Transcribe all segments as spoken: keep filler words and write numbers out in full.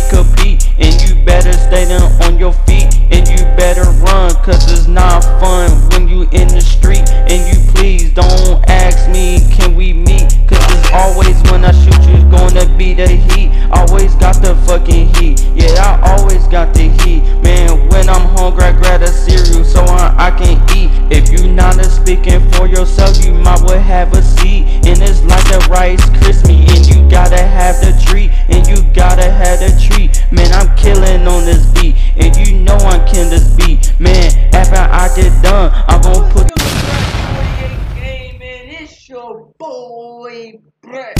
compete. And you better stay down on your feet, and you better run, cause it's not fun when you in the street. And you please don't ask me, can we meet? Cause it's always when I shoot you, it's gonna be the heat. Always got the fucking heat, yeah, I always got the heat. Man, when I'm hungry, I grab a cereal so I, I can eat. If you not speaking for yourself, you might well have a seat. And it's like a Rice Krispie, and you gotta have the treat, and you gotta have the treat. Man, I'm killing on this beat, and you know I'm killing this beat. Man, after I get done, I'm gonna put forty-eight game, man. It's your boy Brett.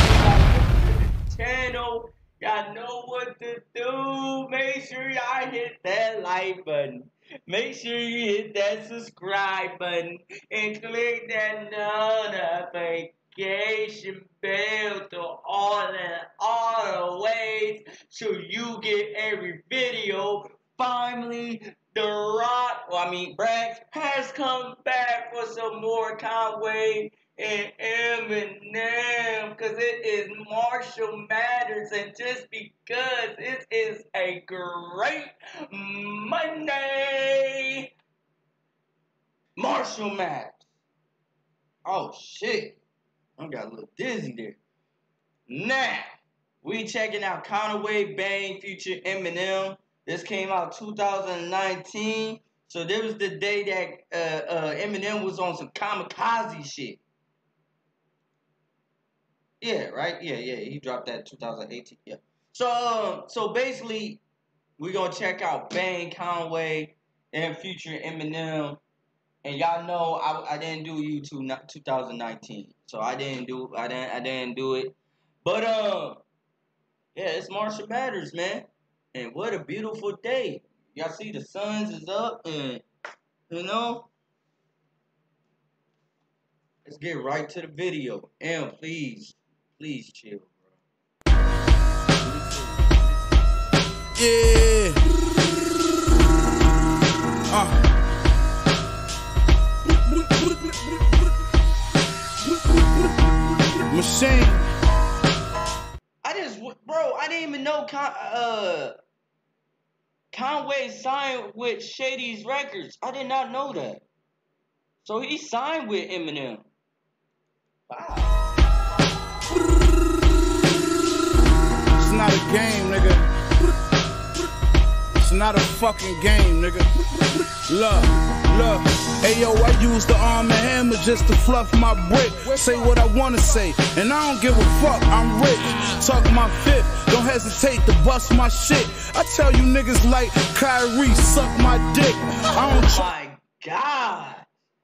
Channel, y'all know what to do. Make sure y'all hit that like button. Make sure you hit that subscribe button and click that notification bell to all and all the ways so you get every video. Finally, The Rock, well, I mean, Brax has come back for some more Conway and Eminem, because it is Marshall Mathers, and just because it is a great Monday, Marshall Mathers. Oh shit, I got a little dizzy there. Now, we checking out Conway, Bang, Future, Eminem. This came out two thousand nineteen, so this was the day that uh, uh, Eminem was on some kamikaze shit. Yeah, right? Yeah, yeah. He dropped that in two thousand eighteen. Yeah. So, um, so basically, we're gonna check out Bang, Conway, and Future Eminem. And y'all know I, I didn't do YouTube twenty nineteen, so I didn't do I didn't I didn't do it. But um, yeah, it's Marshall Mathers, man. And what a beautiful day. Y'all see the suns is up, and you know. Let's get right to the video. And please. Please chill, bro. Yeah. Uh. Machine. I just, bro, I didn't even know Con uh, Conway signed with Shady's Records. I did not know that. So he signed with Eminem. Wow. It's not a game, nigga. It's not a fucking game, nigga. Look, look. Hey yo, I use the arm and hammer just to fluff my brick. Say what I wanna say, and I don't give a fuck, I'm rich. Talk my fifth, don't hesitate to bust my shit. I tell you niggas like Kyrie, suck my dick. I don't oh my God.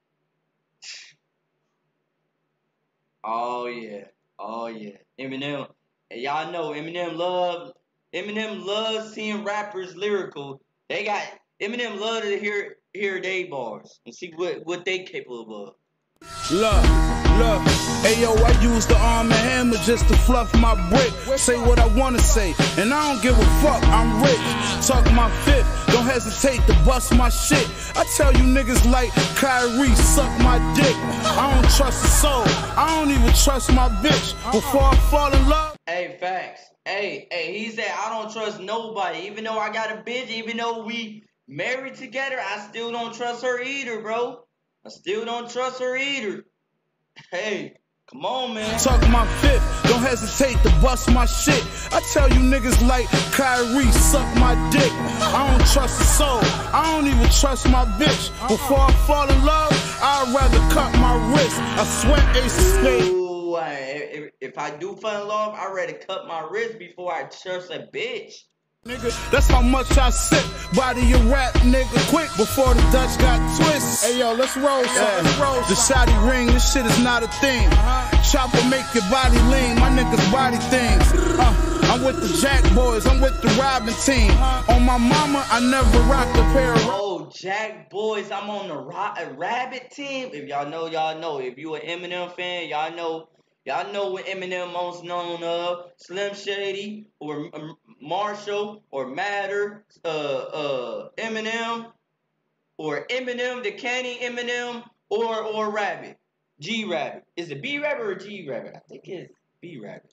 Oh yeah, oh yeah. Eminem, y'all know Eminem love, Eminem loves seeing rappers lyrical. They got, Eminem love to hear hear they bars and see what, what they capable of. Look, look, hey yo, I use the arm and hammer just to fluff my brick. Say what I wanna say, and I don't give a fuck, I'm rich. Talk my fifth, don't hesitate to bust my shit. I tell you niggas like Kyrie, suck my dick. I don't trust a soul, I don't even trust my bitch. Before I fall in love. Hey, facts. Hey, hey, he said I don't trust nobody. Even though I got a bitch, even though we married together, I still don't trust her either, bro. I still don't trust her either. Hey, come on, man. Talk my fifth, don't hesitate to bust my shit. I tell you niggas like Kyrie, suck my dick. I don't trust a soul, I don't even trust my bitch. Before I fall in love, I'd rather cut my wrist. I swear Ace of Spades. Ooh, if, if I do fall in love, I'd rather cut my wrist before I trust a bitch. Nigga, that's how much I sip. Body your rap, nigga, quick before the Dutch got twists. Hey yo, let's roll some. Yeah. Let's roll the shotty ring, this shit is not a thing. Uh-huh. Chopper make your body lean, my niggas body things. Uh, I'm with the Jack Boys, I'm with the Robin team. Uh-huh. On my mama, I never rocked a pair of. Oh, Jack Boys, I'm on the Ro Rabbit team. If y'all know, y'all know. If you an Eminem fan, y'all know. Y'all know what Eminem most known of. Slim Shady, or um, Marshall, or Matter, uh, uh, Eminem, or Eminem, the Canny Eminem, or or Rabbit, G Rabbit. Is it B Rabbit or G Rabbit? I think it's B Rabbit.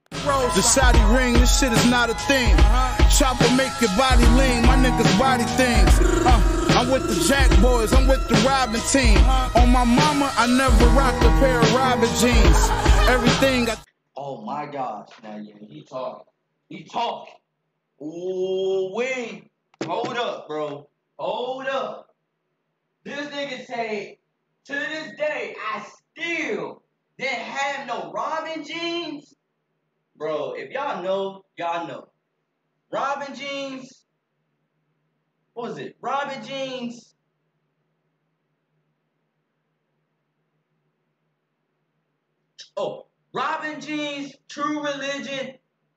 The Saudi ring, this shit is not a thing. Chopper make your body lean, my niggas body things. Uh, I'm with the Jack boys, I'm with the Robin team. On my mama, I never rocked a pair of Robin jeans. Everything I... Oh my gosh, now yeah, he talking. He talking. Ooh, wait. Hold up, bro. Hold up. This nigga say, to this day, I still didn't have no Robin jeans. Bro, if y'all know, y'all know. Robin jeans. What was it? Robin jeans. Oh, Robin jeans, True Religion,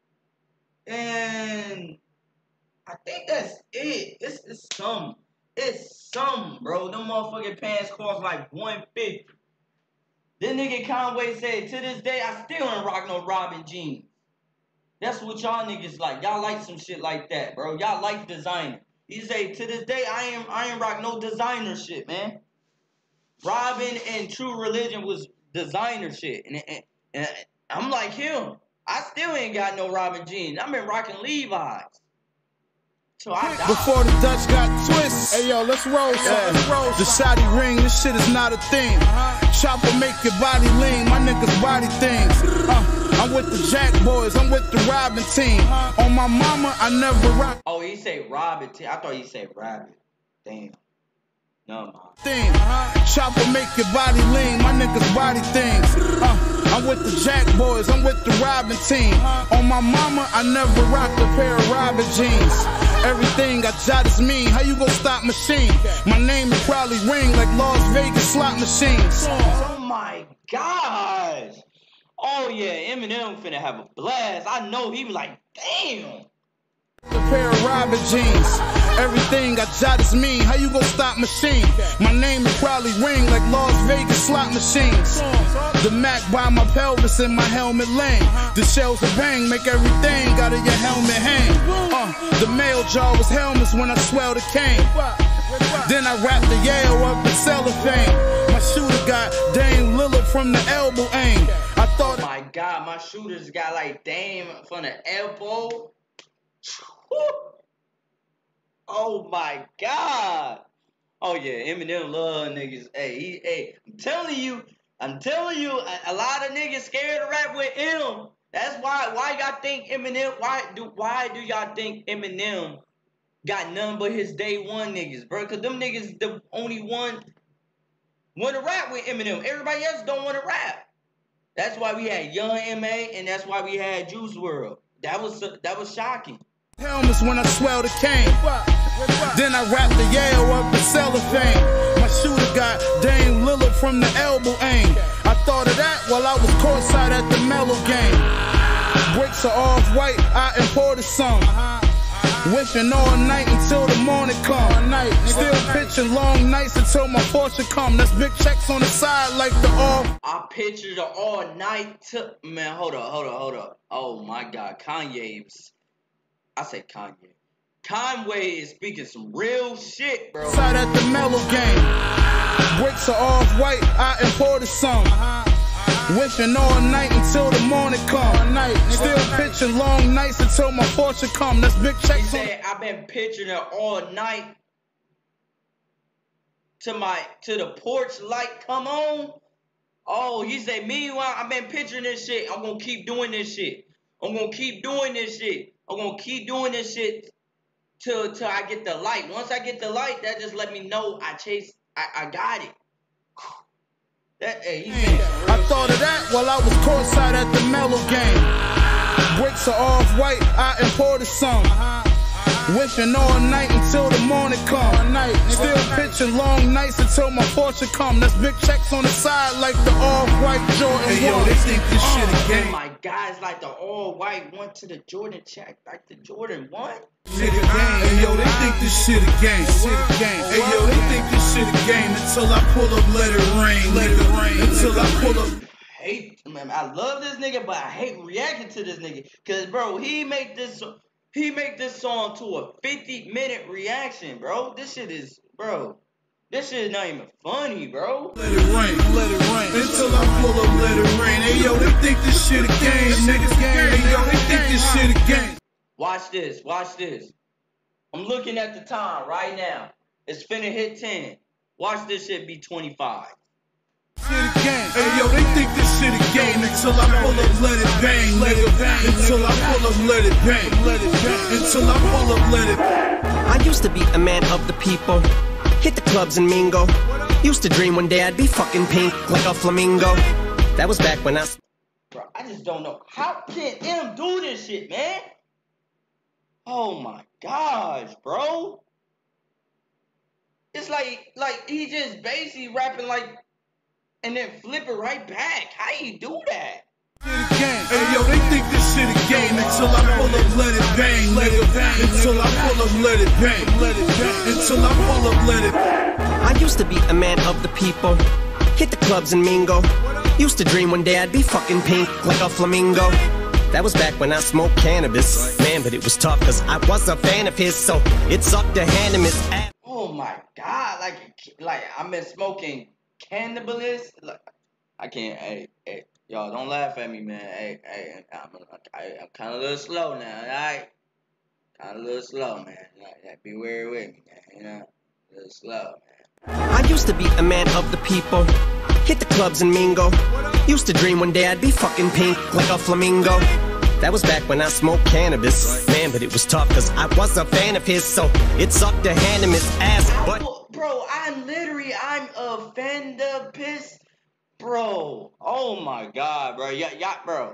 and I think that's it. It's, it's some. It's some, bro. Them motherfucking pants cost like one fifty. This nigga Conway said, to this day, I still ain't rock no Robin jeans. That's what y'all niggas like. Y'all like some shit like that, bro. Y'all like designer. He say, to this day, I ain't, I ain't rock no designer shit, man. Robin and True Religion was designer shit. And, and, and I'm like him. I still ain't got no Robin jeans. I've been rocking Levi's. So I died. Before the Dutch got twists. Hey yo, let's roll, yeah. Let's roll. The Saudi ring, this shit is not a thing. Chopper make your body lean, my niggas body things. Uh, I'm with the Jack boys, I'm with the Robin team. On my mama, I never rock. Oh, he say Robin team. I thought he said Robin. Damn. No, man. Thing. Chopper make your body lean, my niggas body things. Uh, I'm with the Jack boys, I'm with the Robin team. On my mama, I never rocked a pair of Robin jeans. Everything I jot is mean. How you gon' stop machine? My name will probably ring like Las Vegas slot machines. Oh my gosh. Oh yeah, Eminem finna have a blast. I know he was like, damn. A pair of Robin jeans. Everything I jot is mean. How you gon' stop machine? My name will probably ring like Las Vegas slot machines. The Mac by my pelvis and my helmet lane. The shells of bang make everything out of your helmet hang. Uh, the mail jar was helmets when I swelled the cane. Then I wrapped the Yale up in cellophane. My shooter got Dame Lillard from the elbow aim. I thought, oh my God, my shooters got like Dame from the elbow. Oh my God. Oh yeah, Eminem love niggas. Hey, he, hey, I'm telling you, I'm telling you, a, a lot of niggas scared to rap with him. That's why, why y'all think Eminem, why do, why do y'all think Eminem got none but his day one niggas, bro? Cause them niggas the only one want to rap with Eminem. Everybody else don't want to rap. That's why we had Young M A and that's why we had Juice world. That was, that was shocking. Helmets when I swell the cane. Then I wrapped the Yale up in cellophane. My shooter got Dame Lillard from the elbow aim. I thought of that while I was courtside at the Mellow game. Bricks are off-white, I imported some. Whiffing all night until the morning come. Still pitching long nights until my fortune come. That's big checks on the side like the off. I pictured the all night to, man, hold up, hold up, hold up. Oh my God, Kanye's. I say Kanye. Conway is speaking some real shit, bro. Side at the Mellow game. Bricks are off-white, I imported some. Whiffing all night until the morning come. Still pitching long nights until my fortune come. That's big checks. He said, I've been pitching it all night to my to the porch light come on. Oh, he said, meanwhile, I've been pitching this shit. I'm gonna keep doing this shit. I'm gonna keep doing this shit. I'm gonna keep doing this shit till till I get the light. Once I get the light, that just let me know I chase. I, I got it. That, hey, he I thought of that while I was courtside at the Mellow game. Bricks are off-white, I imported some. Whiffing all night until the morning come. Still pitching long nights until my fortune come. That's big checks on the side like the all-white Jordan. Hey yo, they think this shit a game. Oh my God, it's like the all-white went to the Jordan check, like the Jordan one. Shit a game. Hey yo, they think this shit a game. Shit a game. Hey yo, they think this shit a game until I pull up, let it rain, let it rain. Until I pull up. Hate, man, I love this nigga, but I hate reacting to this nigga. Cause bro, he make this. He make this song to a fifty minute reaction, bro. This shit is, bro. This shit is not even funny, bro. Let it rain, let it rain. Until I pull up, let it rain. Hey yo, they think this shit a game, niggas. Hey yo, they think this shit a game. Watch this, watch this. I'm looking at the time right now. It's finna hit ten. Watch this shit be twenty-five. Shit a game. Hey yo, they think this shit a game. Until I pull up, let it bang, let it bang. Until I pull up, let it bang, let it bang. Until I pull up, let it bang. I used to be a man of the people. Hit the clubs and mingle. Used to dream one day I'd be fucking pink like a flamingo. That was back when I... Bro, I just don't know. How can M do this shit, man? Oh my gosh, bro. It's like, like he just basically rapping like, and then flip it right back. How you do that? Hey yo, they think this shit a game. Until I pull up, let it bang, let it bang. Until I pull up, let it bang, let it bang. Until I pull up, let it bang. I used to be a man of the people. Hit the clubs and mingle. Used to dream one day I'd be fucking pink like a flamingo. That was back when I smoked cannabis. Man, but it was tough cause I was a fan of his, so it sucked to hand him his ass. Oh my god, like, like I've been smoking cannabis. Like, I can't, hey, hey, y'all don't laugh at me, man. Hey, hey, I'm, I'm kind of a little slow now, alright? Kind of a little slow, man. Like, be wary with me, man, you know? A little slow, man. I used to be a man of the people. Hit the clubs and mingle. Used to dream one day I'd be fucking pink like a flamingo. That was back when I smoked cannabis. Man, but it was tough cause I was a fan of his, so it sucked to hand him his ass. But bro, I'm literally, I'm a fender piss. Bro, oh my god, bro. Yeah, yeah, bro.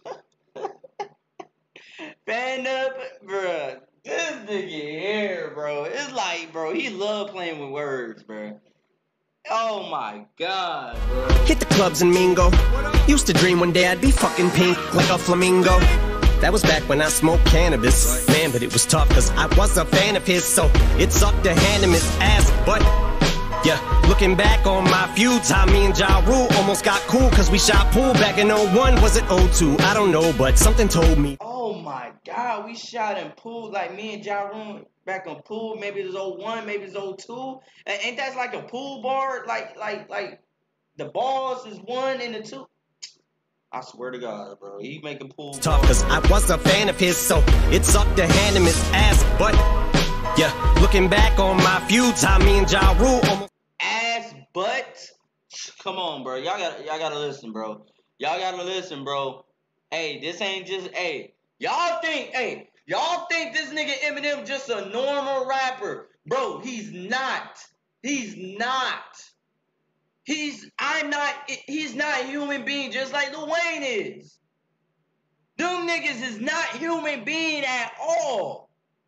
Fender, bro. This nigga here, bro. It's like, bro, he love playing with words, bro. Oh my god, bro. Hit the clubs and mingle. Used to dream one day I'd be fucking pink like a flamingo. That was back when I smoked cannabis. Man, but it was tough cause I was a fan of his, so it sucked to hand him his ass. But yeah, looking back on my feud time, me and Ja Rule almost got cool cause we shot pool back in oh one. Was it oh two? I don't know, but something told me. Oh my god, we shot in pool like me and Ja Rule back on pool. Maybe it was oh one, maybe it's oh two. And ain't that like a pool bar? Like, like, like the balls is one and the two. I swear to God, bro, he making pool. It's tough cause I was a fan of his, so it sucked to hand him his ass. But yeah, looking back on my feud time, me and Ja Rule almost ass butt. Come on, bro, y'all got y'all gotta listen, bro. Y'all gotta listen, bro. Hey, this ain't just hey. Y'all think hey, y'all think this nigga Eminem just a normal rapper, bro? He's not. He's not. He's, I'm not, he's not a human being just like Lil Wayne is. Them niggas is not human being at all.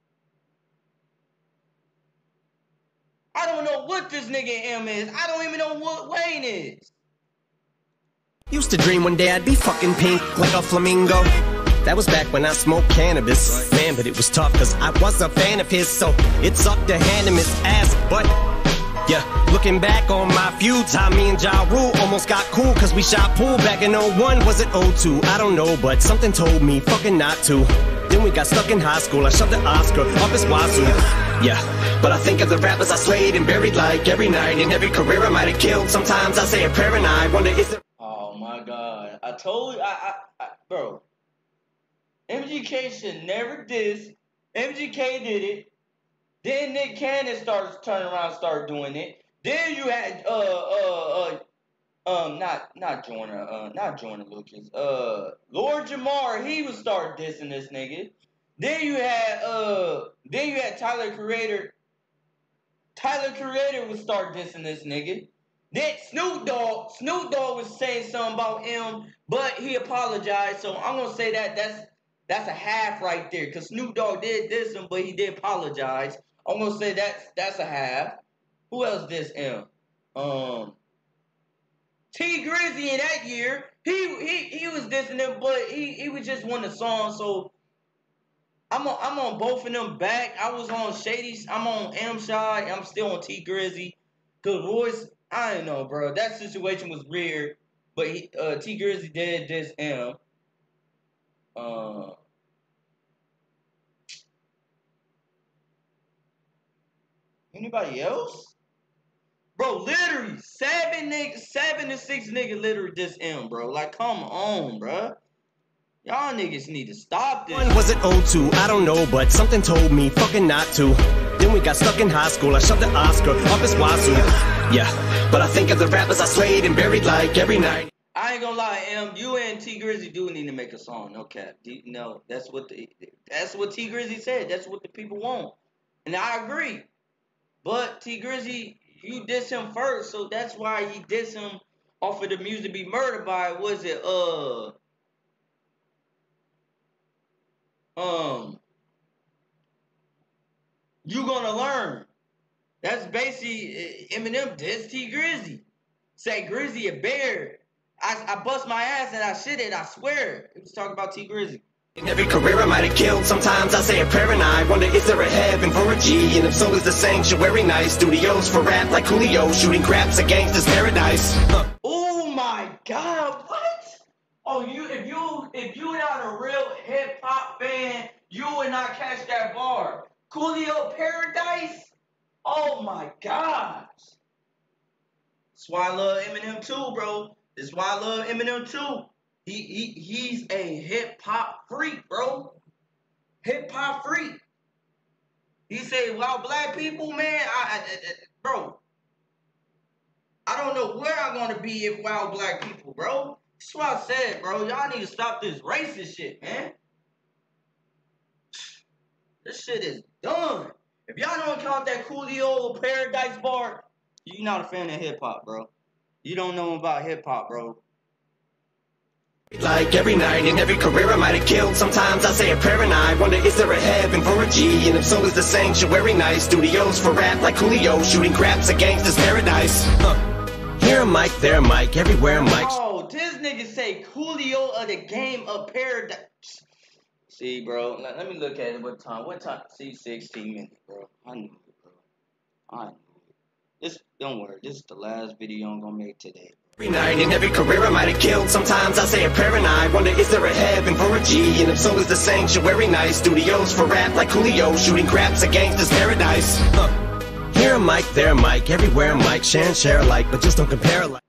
I don't know what this nigga M is. I don't even know what Wayne is. Used to dream one day I'd be fucking pink like a flamingo. That was back when I smoked cannabis. Man, but it was tough cause I was a fan of his, so it sucked to hand him his ass. But yeah, looking back on my feud time, me and Ja Rule almost got cool cause we shot pool back in oh one. Was it oh two? I don't know, but something told me fucking not to. Then we got stuck in high school, I shoved the Oscar up his wazoo. Yeah, but I think of the rappers I slayed and buried like every night. In every career I might have killed. Sometimes I say a prayer and I wonder if there... Oh my god, I told you, I, I, I, bro. M G K should never diss. M G K did it. Then Nick Cannon started turning around and started doing it. Then you had uh uh uh um not not Joyner uh not Joyner Lucas uh Lord Jamar, he would start dissing this nigga. Then you had uh then you had Tyler Creator. Tyler Creator would start dissing this nigga. Then Snoop Dogg Snoop Dogg was saying something about him, but he apologized. So I'm gonna say that that's that's a half right there, cause Snoop Dogg did diss him, but he did apologize. I'm gonna say that's that's a half. Who else dissed him? Um, T Grizzly in that year, he he he was dissing him, but he he was just won the song. So I'm on I'm on both of them back. I was on Shady. I'm on M Shy. I'm still on T Grizzly. Cause Royce, I don't know, bro. That situation was weird, but he, uh, T Grizzly did diss him. Uh. Anybody else? Bro, literally, seven niggas, seven to six niggas literally diss M, bro. Like, come on, bro. Y'all niggas need to stop this. Was it oh two? I don't know, but something told me fucking not to. Then we got stuck in high school. I shoved the Oscar up his wazoo. Yeah, but I think of the rappers I slayed and buried like every night. I ain't gonna lie, M. You and T Grizzly do need to make a song. No cap. D no, that's what the that's what T Grizzly said. That's what the people want, and I agree. But T Grizzly, you diss him first, so that's why he diss him off of the Music Be Murdered by. Was it uh? Um, You Gonna Learn. That's basically Eminem diss T Grizzly. Say Grizzly a bear. I, I bust my ass and I shit it, I swear. He was talking about T Grizzly. In every career I might have killed. Sometimes I say a prayer and I wonder, is there a heaven for a G? And if so, is the sanctuary nice? Studios for rap like Coolio, shooting craps at gangsters paradise. Huh. Oh my God, what? Oh, you if you if you not a real hip hop fan, you would not catch that bar. Coolio Paradise? Oh my gosh. That's why I love Eminem too, bro. That's why I love Eminem too. He he he's a hip hop freak, bro. Hip hop freak. He said, "Well, black people, man, I, I, I bro, I don't know where I'm gonna be if wild black people, bro." That's what I said, bro. Y'all need to stop this racist shit, man. This shit is done. If y'all don't count that Coolio Paradise bar, you're not a fan of hip hop, bro. You don't know about hip hop, bro. Like every night in every career I might have killed. Sometimes I say a prayer and I wonder, is there a heaven for a G? And if so, is the sanctuary nice? Studios for rap like Coolio, shooting craps at gangsters paradise. Huh. Here a mic, there a mic, everywhere a mic. Oh, this nigga say Coolio of the game of paradise. See, bro, let, let me look at it. What time? What time? See, sixteen minutes, bro. I knew it, bro. I knew it. This, don't worry. This is the last video I'm gonna make today. Every night in every career I might have killed. Sometimes I say a prayer and I wonder, is there a heaven for a G? And if so, is the sanctuary nice? Studios for rap like Coolio, shooting craps at gangsters paradise. Huh. Here a mic, there a mic, everywhere a mic. Share and share alike, but just don't compare alike.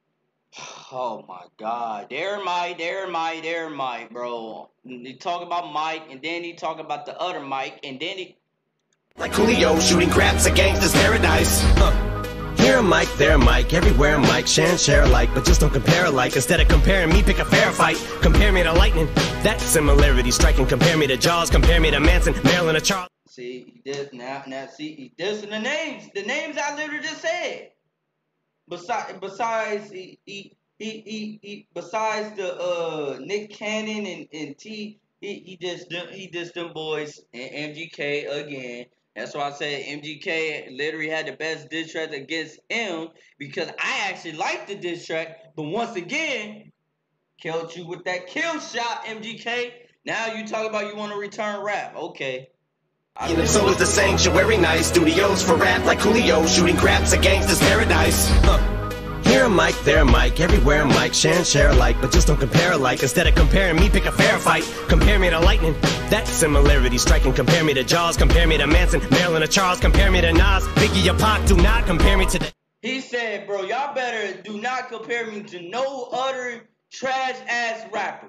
Oh my God, there Mike, there Mike, there Mike, bro. He talk about Mike, and then he talk about the other Mike, and then he like Coolio, shooting craps at gangsters paradise. Huh. Here a mic, there a mic, everywhere a mic. Share and share alike, but just don't compare alike. Instead of comparing me, pick a fair fight. Compare me to lightning, that similarity striking. Compare me to Jaws, compare me to Manson, Marilyn or Charles. See, he did now, now see, he dissing the names, the names I literally just said. Besides, besides, he, he, he, he, he besides the uh Nick Cannon and and T, he he just he just them boys and M G K again. That's why I said M G K literally had the best diss track against him because I actually liked the diss track. But once again, killed you with that kill shot, M G K. Now you talk about you want to return rap. Okay. And if so, is the sanctuary nice? Studios for rap like Coolio, shooting craps at gangsters paradise. Huh. Here a mic, there a mic, everywhere a mic. Share and share alike, but just don't compare alike. Instead of comparing me, pick a fair fight. Compare me to lightning, that similarity striking. Compare me to Jaws, compare me to Manson, Marilyn or Charles. Compare me to Nas, Biggie or Pac. Do not compare me to the... He said, bro, y'all better do not compare me to no other trash ass rapper.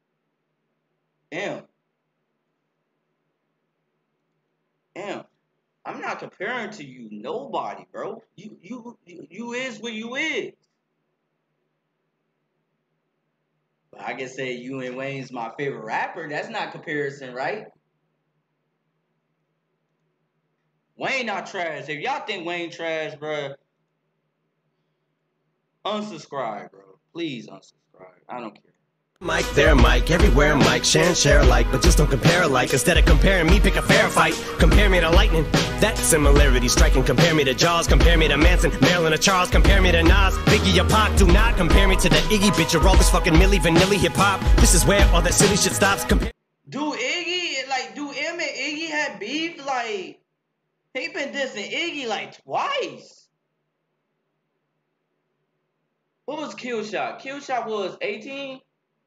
Damn. Damn. I'm not comparing to you nobody, bro. You you you, you is what you is. But I can say you and Wayne's my favorite rapper. That's not comparison, right? Wayne not trash. If y'all think Wayne trash, bro, unsubscribe, bro. Please unsubscribe. I don't care. Mic, there a mic, everywhere a mic. Share and share alike, but just don't compare alike. Instead of comparing me, pick a fair fight. Compare me to lightning, that similarity striking. Compare me to Jaws, compare me to Manson, Marilyn or Charles. Compare me to Nas, Biggie or Pac. Do not compare me to the Iggy bitch or all this fucking Milli Vanilli hip hop. This is where all that silly shit stops. Compare. Do Iggy, like, do M and Iggy have beef? Like, he been dissing Iggy like twice. What was Killshot? Killshot was eighteen.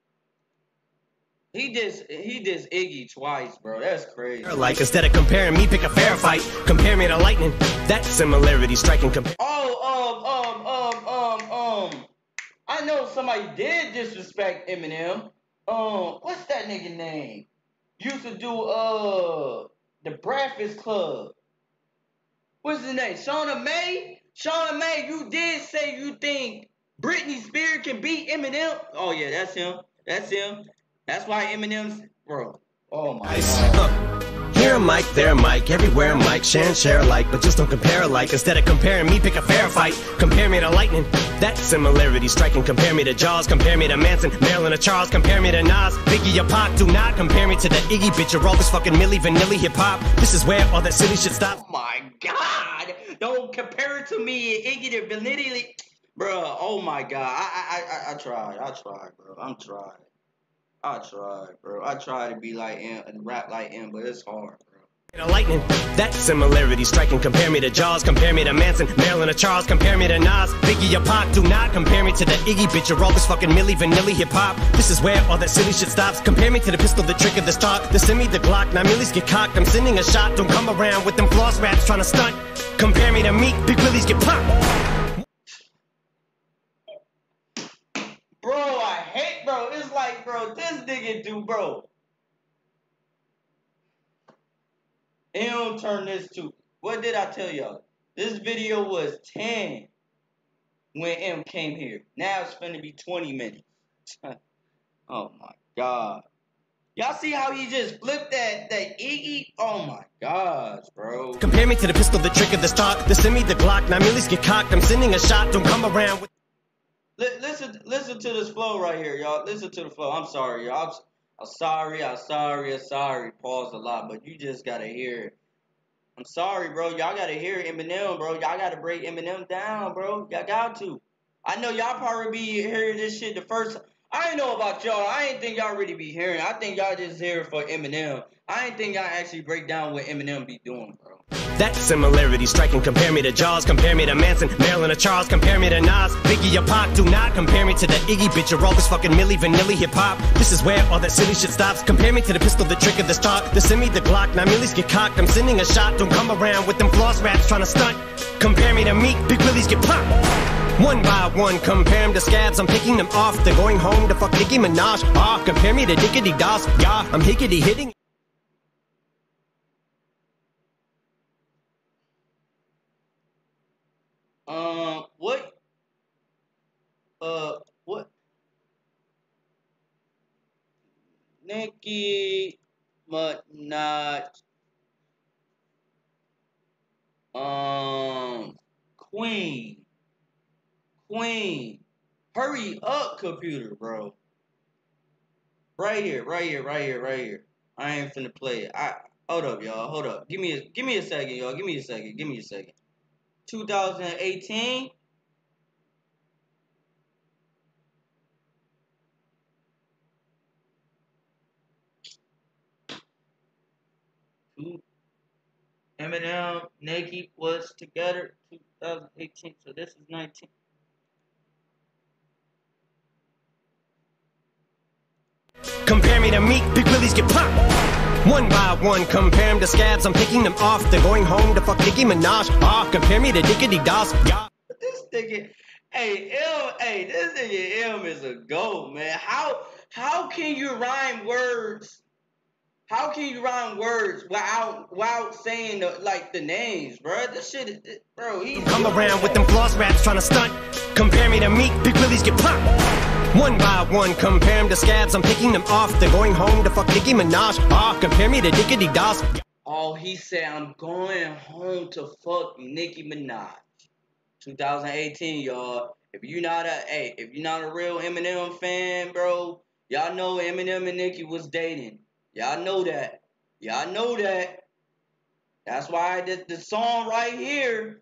He just he just Iggy twice, bro. That's crazy. Like instead of comparing me, pick a fair fight. Compare me to lightning, that similarity striking. Compare. Oh, um, um, somebody did disrespect Eminem. Um, what's that nigga name? Used to do uh the Breakfast Club. What's his name? Shauna May? Shauna May, you did say you think Britney Spears can beat Eminem? Oh yeah, that's him. That's him. That's why Eminem's bro. Oh my god. Here a mic, there a mic, everywhere a mic, share and share alike, but just don't compare alike. Instead of comparing me, pick a fair fight. Compare me to lightning, that similarity striking. Compare me to Jaws, compare me to Manson, Marilyn or Charles, compare me to Nas, Biggie or Pac. Do not compare me to the Iggy bitch. You're all this fucking Milli Vanilli hip hop. This is where all that silly shit stops. Oh my god! Don't compare it to me, Iggy to Vanilli, bro. Oh my god! I I I I tried. I tried, bro. I'm trying. I tried, bro. I tried to be like him and rap like him, but it's hard, bro. Lightning, that similarity striking. Compare me to Jaws, compare me to Manson, Marilyn or Charles, compare me to Nas, Biggie or Pac. Do not compare me to the Iggy bitch. You're all this fucking Milli Vanilli hip hop. This is where all that silly shit stops. Compare me to the pistol, the trigger, the stock, the semi, the Glock. Now Millies get cocked. I'm sending a shot. Don't come around with them floss raps trying to stunt. Compare me to Meek, Big Willies get popped. Bro, I hate, bro. It's like, bro, this nigga do, bro. He don't turn this to. What did I tell y'all? This video was ten when M came here. Now it's finna be twenty minutes. Oh my god. Y'all see how he just flipped that, that Iggy? Oh my gosh, bro. Compare me to the pistol, the trigger, the stock, the semi, the Glock. Now Millies get cocked. I'm sending a shot. Don't come around with. Listen, listen to this flow right here, y'all. Listen to the flow. I'm sorry, y'all. I'm, I'm sorry. I'm sorry. I'm sorry. Pause a lot, but you just gotta hear it. I'm sorry, bro. Y'all gotta hear Eminem, bro. Y'all gotta break Eminem down, bro. Y'all got to. I know y'all probably be hearing this shit the first. I ain't know about y'all. I ain't think y'all really be hearing. I think y'all just hear it for Eminem. I ain't think y'all actually break down what Eminem be doing, bro. That similarity striking. Compare me to Jaws, compare me to Manson, Marilyn or Charles, compare me to Nas, Biggie or Pac. Do not compare me to the Iggy bitch. You're all this fucking Milli Vanilli hip hop. This is where all that silly shit stops. Compare me to the pistol, the trigger, the stock, the semi, the Glock. Now Millies get cocked. I'm sending a shot. Don't come around with them floss raps trying to stunt. Compare me to Meek, Big Willies get popped. One by one, compare them to scabs. I'm picking them off. They're going home to fuck Nicki Minaj. Ah, compare me to Diggity Doss. Yeah, I'm hickety hitting. Um, what? Uh, what? Nicki Minaj. Um, Queen. Queen. Hurry up, computer, bro. Right here, right here, right here, right here. I ain't finna play it. I hold up, y'all. Hold up. Give me a give me a second, y'all. Give me a second. Give me a second. two thousand eighteen. Eminem, Nicki was together two thousand eighteen, so this is nineteen. Compare me to Meek, Big Willies get popped. One by one, compare them to scabs. I'm picking them off. They're going home to fuck Nicki Minaj. Ah, compare me to Diggity Doss. Yeah. This nigga, hey M, hey, this nigga M is a goat, man. How how can you rhyme words? How can you rhyme words without without saying the, like the names, bro? This shit, is, bro. He's come around with them floss raps trying to stunt. Compare me to Meek, Big Willies get popped. One by one, compare them to scabs. I'm picking them off. They're going home to fuck Nicki Minaj. Ah, compare me to Diggity Doss. Oh, he said I'm going home to fuck Nicki Minaj. twenty eighteen, y'all. If you not a hey, if you're not a real Eminem fan, bro, y'all know Eminem and Nicki was dating. Y'all know that. Y'all know that. That's why the, the song right here.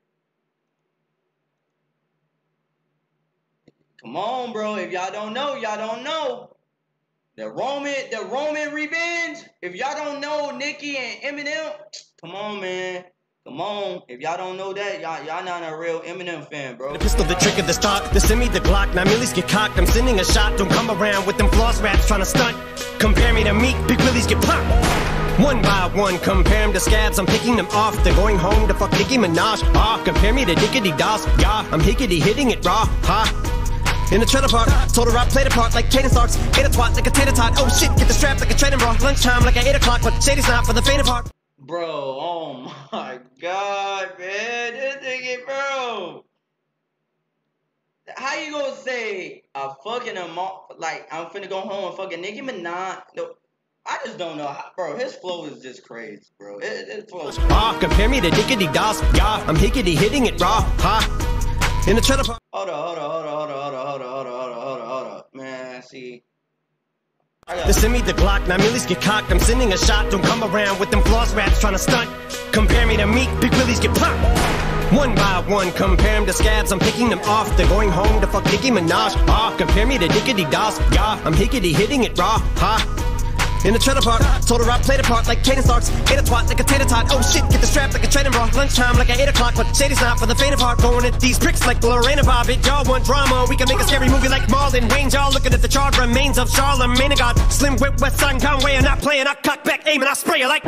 Come on, bro. If y'all don't know, y'all don't know. The Roman, the Roman Revenge. If y'all don't know Nicki and Eminem, come on, man. Come on. If y'all don't know that, y'all y'all not a real Eminem fan, bro. The pistol, the trigger, the stock, the semi, the Glock. Now Millies get cocked. I'm sending a shot. Don't come around with them floss raps trying to stunt. Compare me to Meek, Big Willies get popped. One by one, compare them to scabs. I'm picking them off. They're going home to fuck Nicki Minaj. Ah, compare me to Diggity Doss. Yeah, I'm hickety hitting it raw. Ha. in the trailer park. Told her I played a part like Kaden Starks. Ate a twat like a tater tot. Oh shit, get the strap like a trading bra. Lunchtime like at eight o'clock, but Shady's not for the faint of heart. Bro, oh my god, man. This nigga, bro. How you gonna say a fucking a like I'm finna go home and fucking Nicki Minaj? No, I just don't know, how, bro. His flow is just crazy, bro. It, his flow. Is ah, compare me to Dickety Doss. Yeah, I'm hickety hitting it raw. Ha. In the trailer park. Hold on, hold on, hold on, hold on, hold on, hold on, hold on, hold on, hold on, hold on. Man, see. They send me the Glock, nine millies get cocked. I'm sending a shot. Don't come around with them floss rats trying to stunt. Compare me to Meek, big willies get popped. One by one, compare them to scabs, I'm picking them off. They're going home to fuck Nicki Minaj. Ah, compare me to Dickety Doss. Yeah, I'm hickety hitting it raw. Ha. In the trailer park, told her I played a part like Kaden Starks. Ate a twat like a tater tot. Oh shit, get the strap like a trading bra. Lunchtime like at eight o'clock, but Shady's not for the faint of heart. Going at these pricks like Lorena Bobbitt. Y'all want drama, we can make a scary movie like Marlon Wayans. Y'all looking at the charred remains of Charlamagne God. Slim Whip, West Side Conway, I'm not playing. I cock back, aim, and I spray you like.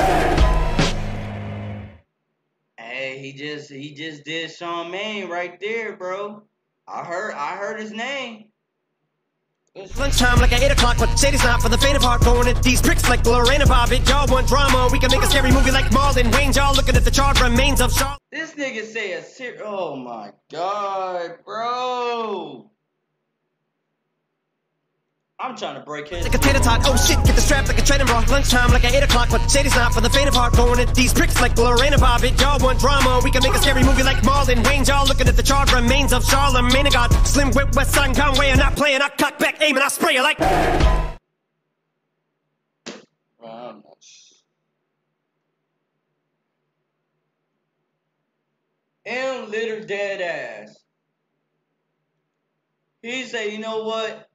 Hey, he just he just did Charlamagne right there, bro. I heard I heard his name. Lunchtime like at eight o'clock, but Shady's not for the faint of heart. Going at these pricks like Lorena Bobbitt. Y'all want drama, we can make a scary movie like Marlon Wayans. Y'all looking at the charred remains of Charlotte. This nigga say a ser- oh my god, bro. I'm trying to break his. Like a tater tot. Oh shit, get the strap like a trading bra. Lunchtime like at eight o'clock, but Shady's not for the faint of heart. Going at these pricks like Lorena Bobbitt. Y'all want drama, we can make a scary movie like Marlon Wayans. Y'all looking at the charred remains of Charlamagne God. Slim Whip, West Side Conway, I'm not playing. I cock back, aim, and I spray you like. Bro, I'm not sh- M little dead ass. He say, you know what?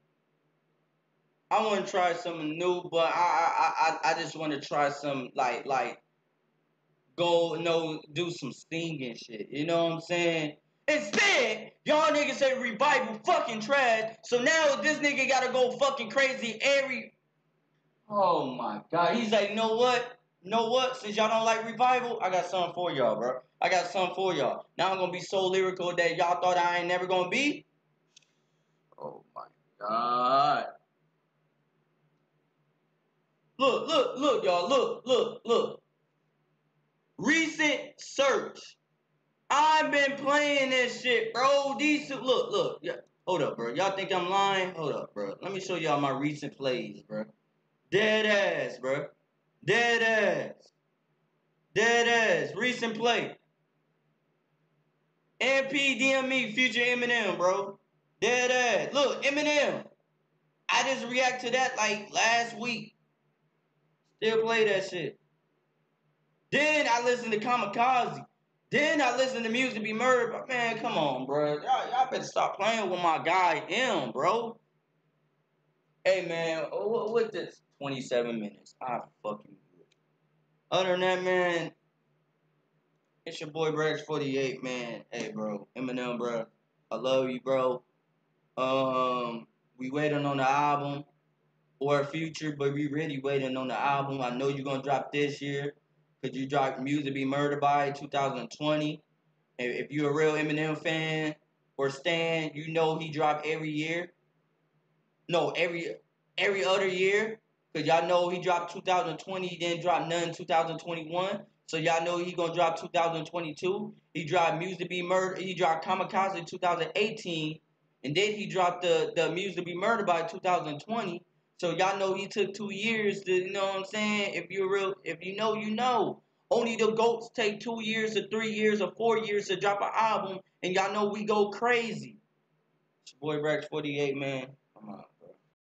I want to try something new, but I I I I just want to try some like like go no do some singing shit. You know what I'm saying? Instead, y'all niggas say Revival fucking trash. So now this nigga gotta go fucking crazy every. Oh my god. He's like, you know what? You know what? Since y'all don't like Revival, I got something for y'all, bro. I got something for y'all. Now I'm gonna be so lyrical that y'all thought I ain't never gonna be. Oh my god. Look, look, look, y'all. Look, look, look. Recent search. I've been playing this shit, bro. These look, look. Yeah. Hold up, bro. Y'all think I'm lying? Hold up, bro. Let me show y'all my recent plays, bro. Dead ass, bro. Dead ass. Dead ass. Recent play. M P D M E Future Eminem, bro. Dead ass. Look, Eminem. I just react to that like last week. Still play that shit. Then I listen to Kamikaze. Then I listen to Music Be Murdered. But man, come on, bro. Y'all, y'all better stop playing with my guy M, bro. Hey, man, what, what this? twenty-seven minutes. I fucking do it. Other than that, man, it's your boy Brax forty-eight, man. Hey, bro. Eminem, bro. I love you, bro. Um, we waiting on the album. Or Future, but we really waiting on the album. I know you're gonna drop this year, cause you dropped Music Be Murdered by twenty twenty. And if you're a real Eminem fan or stan, you know he dropped every year. No, every every other year, cause y'all know he dropped two thousand twenty, he didn't drop none two thousand twenty-one. So y'all know he gonna drop two thousand twenty-two. He dropped Music Be Murdered. He dropped Kamikaze in two thousand eighteen, and then he dropped the the Music Be Murdered by two thousand twenty. So y'all know he took two years to, you know what I'm saying? If you're real, if you know, you know. Only the GOATs take two years or three years or four years to drop an album, and y'all know we go crazy. It's your boy Brax forty-eight, man. Come on.